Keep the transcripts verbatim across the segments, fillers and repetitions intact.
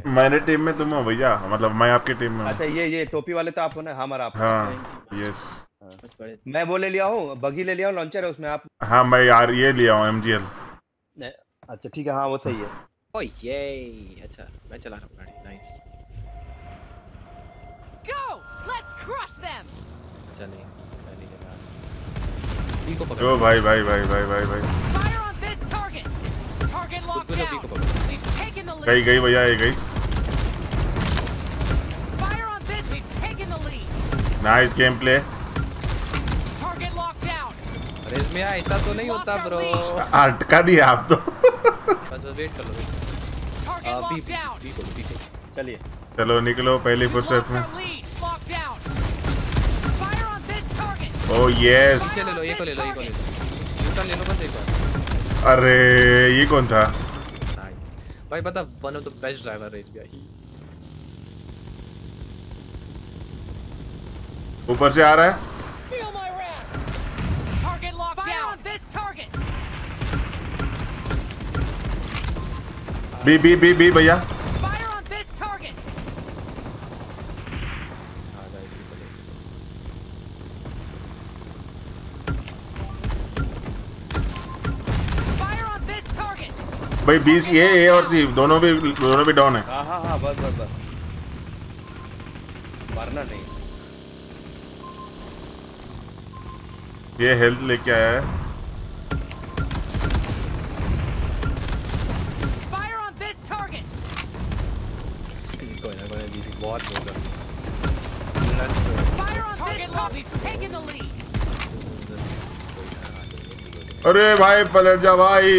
मेरे टीम में तुम हो भैया, मतलब मैं आपकी टीम में हूँ। अच्छा ये ये टोपी वाले तो आप हो ना? हमारा आप। हाँ यस। मैं वो ले लिया हूँ, बगी ले लिया हूँ, लॉन्चर है उसमें। आप? हाँ मैं यार ये लिया हूँ एमजीएल। अच्छा ठीक है, हाँ वो सही है। ओह ये अच्छा मैं चला रहा हूँ गाड़ी। Nice. Go! Let's crush them! अच्छा नहीं मैं नहीं चला। बी को पकड़। ओ भाई भाई भाई भाई भाई भाई। Fire on this target! Target locked down! We've taken the lead! गई गई भैया, ये गई। Fire on this! We've taken the lead! Nice game play. Target locked down! अरे इसमें ऐसा तो नहीं होता ब्रो। अटका दिया आप तो। बस वेट कर लो। Target locked down! बी को बी को। चलिए चलो निकलो पहली फुर्सत में। Oh yes. पीछे ले लो, ये को ले लो, ये को ले लो। यूटर्न ले लो बस एक बार। अरे ये कौन था भाई? पता one of the best driver race guys. ऊपर से आ रहा है। Feel my wrath! Target locked down! On this target! B B B B भैया। Fire on this target! हां गाइस ये को ले। Fire on this target! भाई बीस ये ए और सी दोनों भी दोनों भी डाउन है। हाँ हाँ हाँ बस बस बस मरना नहीं। ये हेल्थ लेके आया है। Fire on this target! कोई ना कोई भी बहुत होगा। Fire on this target! We've taken the lead! अरे भाई पलट जा भाई।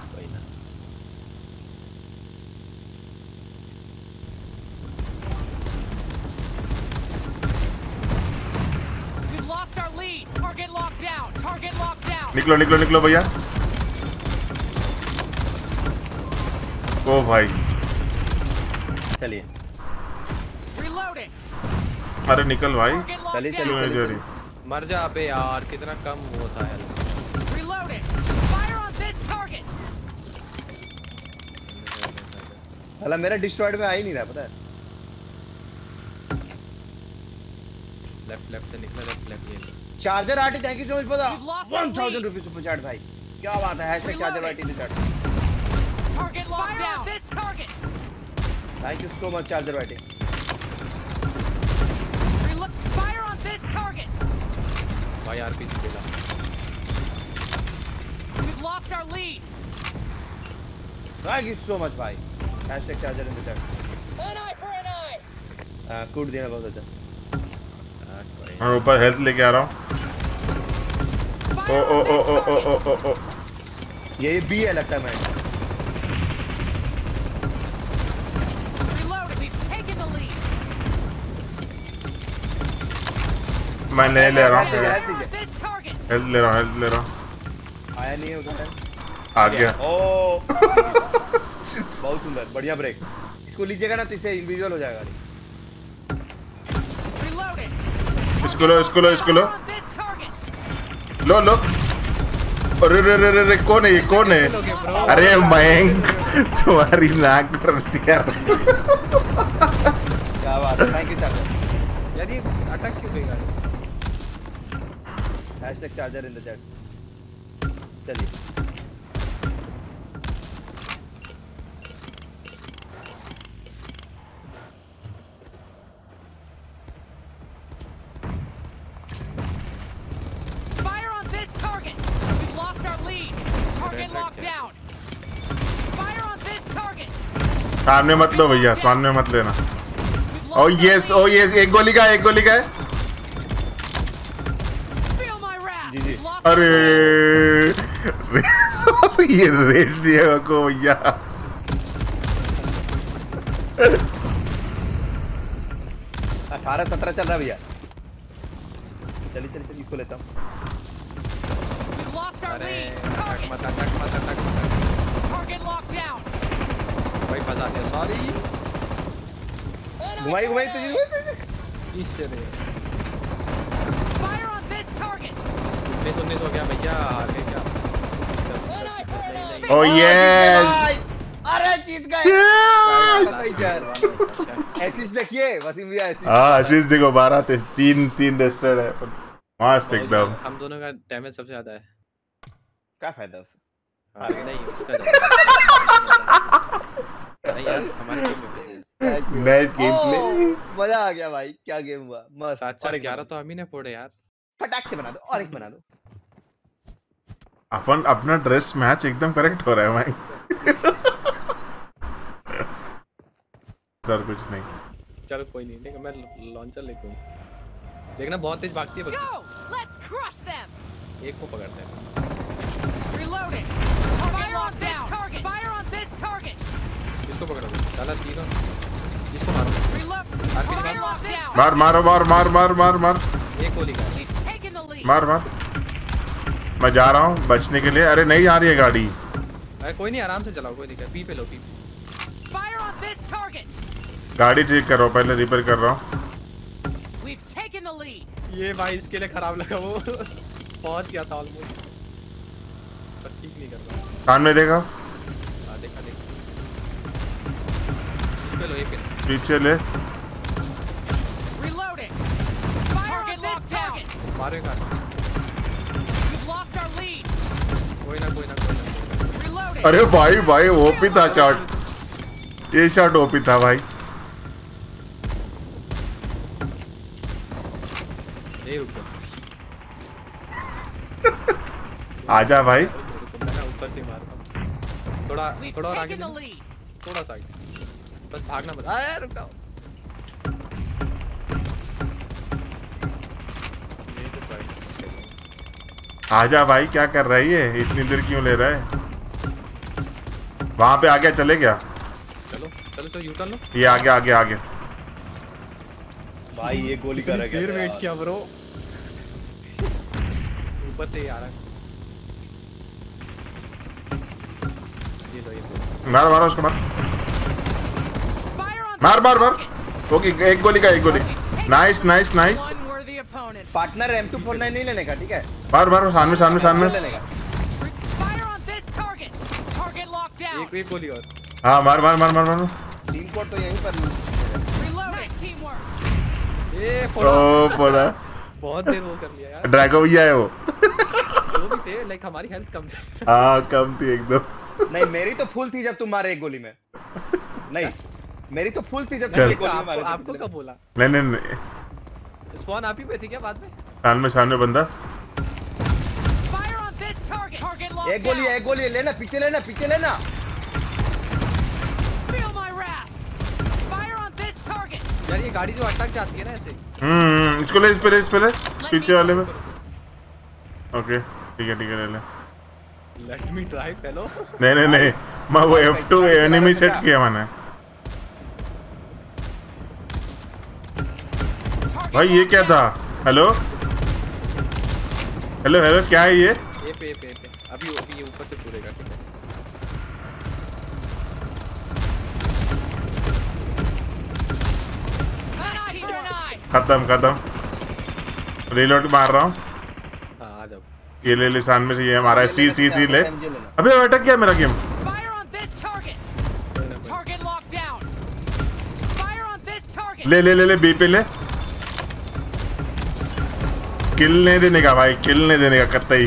We've lost our lead! Target locked down! Target locked down! निकलो निकलो निकलो भैया। ओ भाई चलिए Reloading! अरे निकल भाई। Target locked चलिए down! चलिए क्यों जा रही? मर जा अबे यार, कितना कम होता है। Reloading! Fire on this target! साला मेरा डिस्ट्रॉयड में आ ही नहीं रहा, पता है? लेफ्ट लेफ्ट से निकला, लेफ्ट लेफ्ट ये। Charger Aarti thank you so much पता We've lost our one thousand lead. Rupees super chat भाई, क्या बात है। Hashtag charger Aarti the chat. Target locked down! On this target! Thank you so much charger Aarti. Reload! Fire on this target! भाई RPG खेला। We've lost our lead! Thank you so much भाई। Hashtag charger in the chat. An eye for an eye! हां कूट देना बहुत अच्छा। मैं ऊपर हेल्थ लेके आ रहा हूँ। ओ ओ ओ ओ ओ ओ ओ ओ ये बी है लगता है। मैं Reload! We've taken the lead! मैं ले ले रहा हूँ। On this target! हेल्थ ले रहा हूँ, हेल्थ ले रहा हूँ। आया नहीं है उधर। आ गया। ओ बहुत सुंदर, बढ़िया ब्रेक। इसको लीजिएगा ना तो इससे इनविजिबल हो जाएगा गाड़ी। Reloading! इसको लो इसको लो इसको लो On this target! लो लो। अरे रे रे रे रे कौन है ये, कौन है? अरे मयंक तुम्हारी नाक पर सियार। क्या बात है, थैंक यू चार्जर। यार ये अटक क्यों गई गाड़ी? Hashtag charger in the chat. चलिए Fire on this target! We've lost our lead! Target locked down! Fire on this target! सामने मत लो भैया, सामने मत लेना। ओ यस ओ यस, एक गोली का एक गोली का है। Feel my wrath! Ji ji. We've lost अरे ये रेस दिया को भैया। अठारह सत्रह चल रहा है भैया। चलिए चलिए चलिए इसको लेता हूँ। We've lost our अरे lead! अटक Target! मत अटक मत अटक मत। Target locked down! भाई फंसा दिया, सॉरी। घुमाई घुमाई तो ईश्वरी Fire on this target! उन्नीस उन्नीस हो गया भैया, आगे क्या? Oh yes. अरे चीज का एसिस्ट देखिए वसीम भैया एसिस्ट। हाँ आशीष देखो बारह थे तीन तीन डेस्टर है मस्त एकदम। हम दोनों का डैमेज सबसे ज्यादा है। क्या फायदा उससे? हाँ, नहीं उसका नहीं यार हमारे टीम में नाइस गेम प्ले। मजा आ गया भाई क्या गेम हुआ मस्त। सात चार ग्यारह तो हम ही ने फोड़े यार। फटाक से बना दो और एक बना दो। अपन अपना ड्रेस मैच एकदम करेक्ट हो रहा है भाई। सर कुछ नहीं। चलो कोई नहीं लेकिन मैं लॉन्चर लेता हूँ। देखना बहुत तेज भागती है बस। Go! Let's crush them! एक को पकड़ते हैं। Reloading! Fire on this target! Fire on this target! किसको पकड़ो? साला तीनों। जिसको मारो। Reload! आरपी Target निकाल। locked down! मार मारो मार मार मार मार मार एक गोली का। We've taken the lead! मार मार। मैं जा रहा हूँ बचने के लिए। अरे नहीं आ रही है गाड़ी। अरे कोई नहीं आराम से चलाओ कोई दिक्कत। पी पे लो P. Fire on this target! गाड़ी ठीक करो पहले रिपेयर कर रहा हूँ। We've taken the lead! ये भाई इसके लिए खराब लगा वो पहुंच गया था ऑलमोस्ट पर ठीक नहीं कर रहा। सामने देखा हां देखा देखा इस पे लो ये पे पीछे ले। Reloading! Fire on this target! मारेगा। We've lost our lead! कोई ना कोई ना कोई ना Reloading! अरे भाई भाई ओपी था शॉट। ये शॉट ओपी था भाई। ए रुक जा। आजा भाई। मैं ना ऊपर से मारता हूं। थोड़ा We've थोड़ा और आगे taken the जाना। lead! थोड़ा सा आगे। बस भागना मत। अरे रुक जाओ। यही तो ट्राई। आजा भाई क्या कर रहा है ये इतनी देर क्यों ले रहा है। वहां पे आ गया चले गया। चलो चलो चलो यू टर्न लो। ये आगे आगे आगे। भाई ये गोली कर रहा है। देर वेट किया ब्रो। ऊपर से ही आ रहा है। ये लो ये लो। मार मारो उसको मार Fire on मार this मार मार। target! ओके एक गोली का एक गोली। Nice nice nice. Unworthy opponent! Partner M two four nine नहीं लेने का ठीक है। मार मार सामने सामने सामने। लेने का। Fire on this target! Target locked down! एक एक गोली और। हाँ मार मार मार मार मार। टीम कोड तो यहीं पर। Reloading! Nice teamwork! ए फोड़ा। ओ पड़ा। बहुत देर वो कर लिया यार। ड्रैगो भैया है वो। वो भी थे लाइक हमारी हेल्थ कम थी। हाँ कम थी एकदम। नहीं मेरी तो फुल थी जब तुम मारे एक गोली में। नहीं मेरी तो फुल थी जब चल। तुम एक गोली में आपको मारे थे। आपको कब बोला? नहीं नहीं नहीं स्पॉन आप ही पे थी क्या बाद में? सामने सामने बंदा। Fire on this target! Target locked एक गोली down! एक गोली लेना पीछे लेना पीछे लेना। Feel my wrath! Fire on this target! यार ये गाड़ी जो अटक जाती है ना ऐसे। हम्म इसको ले इस पे ले इस पे ले पीछे वाले में। ओके ठीक है ठीक है ले ले। Let me drive fellow. नहीं नहीं नहीं मैं वो एफ टू एनिमी सेट किया मैंने। भाई ये क्या था। हेलो हेलो हेलो क्या है ये। ये पे ये पे ये पे अभी अभी ये ऊपर से पूरेगा ठीक है। An eye for an eye! खत्म खत्म। रिलोड मार रहा हूँ। हाँ आ जाओ। ये ले ले सामने से ये हमारा सी सी सी ले। एमजे लेना। अबे अटक गया मेरा game. Fire on this target! Target locked down! Fire on this target! ले ले ले ले बी पे ले। किल नहीं देने का भाई किल नहीं देने का कतई।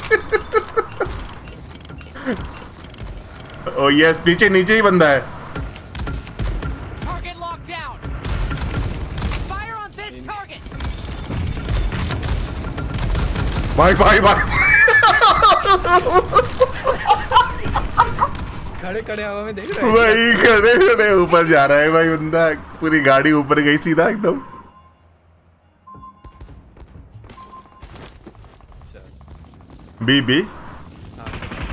ओ यस पीछे नीचे ही बंदा है। Target locked down! Fire on this target! भाई भाई भाई खड़े खड़े हवा में देख रहे हैं। भाई खड़े खड़े ऊपर जा रहा है भाई बंदा। पूरी गाड़ी ऊपर गई सीधा एकदम। अच्छा बी बी हाँ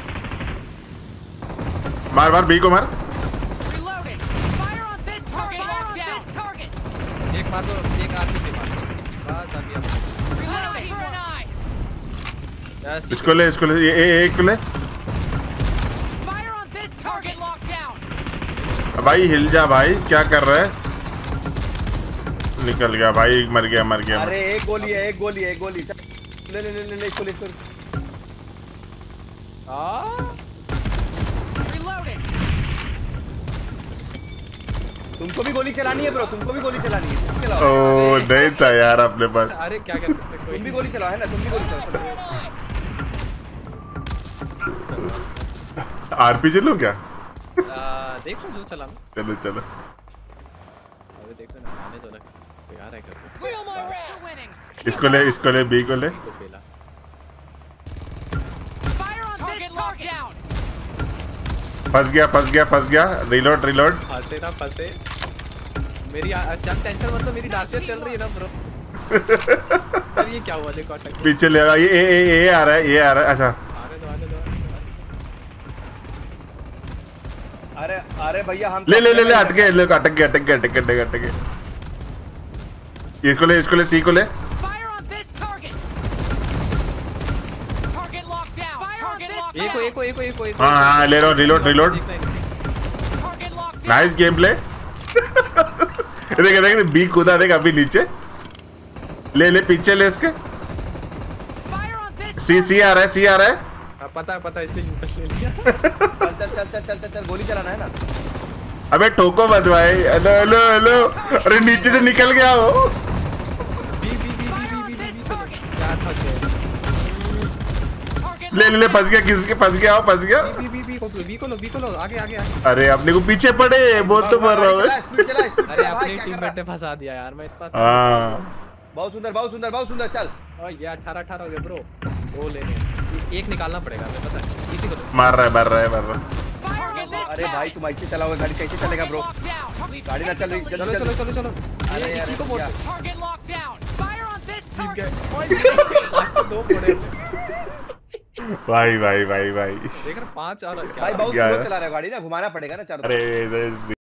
मार मार बी को मार। Reloading! Fire on this target! Fire on this target! एक मार दो एक आदमी पे मार। बस अभी अब Reloading! For an eye! Yes इसको ले इसको ले ये ए, एक को ले। Fire on this target! Locked down! भाई हिल जा भाई क्या कर रहा है। निकल गया भाई मर गया मर गया अरे एक गोली है एक गोली है एक गोली। ले ले ले ले ले इसको ले इसको। आ Reloading! तुमको भी गोली चलानी है ब्रो, तुमको भी गोली चलानी है, तुम चलाओ। ओ नहीं था यार अपने पास। अरे क्या कर सकते कोई तुम भी गोली चलाओ है ना, तुम भी गोली चलाओ। आरपीजी लो क्या? आ, देखो जो चला चलो चलो। अरे देखो ना आने दो ना किसी यार है कैसे Feel my wrath. Winning. इसको ले, इसको ले, बी को ले। को पेला Fire on target locked down. फंस गया, फंस गया, फंस गया। Reload, reload. फंसे ना फंसे मेरी जब टेंशन मतलब मेरी डांसियर चल रही है ना ब्रो। यार ये क्या हुआ देखो अटक पीछे ले ये ए ए ए आ रहा है, ये आ रहा है। अच्छा आने दो आने दो अरे अरे भैया हम ले ले ले ले अटक गए, ले अटक गए, अटक गए, अटक गए, अटक गए। इसको ले, इसको ले, सी को ले। Fire on this target. Target locked down. Target locked echo down. एको एको एको एको हाँ हाँ ले रहा हूँ, reload, reload. Target locked down. Nice game play. देख देख बी कूदा, देख अभी नीचे। ले ले पीछे ले इसके। Fire on this सी सी आ रहा है, सी आ रहा है। हाँ, पता है पता है इसलिए यूं ले लिया चल चल चल चल चल चल गोली चलाना है ना। अबे ठोको मत भाई। Hello hello hello. अरे नीचे से निकल गया वो। B B B B B B B क्या था क्या target. ले ले ले फंस गया, किसके फंस गया, फंस गया। बी बी बी को बी को लो बी को लो आगे आगे आगे अरे अपने को पीछे पड़े, बहुत तो मर रहा हूँ। चला, स्पीड चला, स्पीड अरे चला, भाई, अपने क्या कर टीममेट रहा ने फंसा दिया यार मैं इतना हाँ बहुत सुंदर, बहुत सुंदर, बहुत सुंदर, चल। ओ ये अठारह अठारह हो गए ब्रो दो लेने हैं। एक निकालना पड़ेगा हमें पता है किसी को तो मार रहा है, मार रहा है, मार रहा है। Fire on this अरे भाई तुम ऐसे चलाओगे गाड़ी, कैसे चलेगा ब्रो? Locked down. गाड़ी ना चल रही, चलो जल्दी चलो चल। चलो चलो अरे अरे यार इसी को बोल क्या? Target locked down. Fire on this जीत target. गए लास्ट में दो पड़े भाई भाई भाई भाई। देख रहे पांच और क्या भाई बहुत क्या स्लो है? चला रहे हो गाड़ी ना, घुमाना पड़ेगा ना चारों तरफ। अरे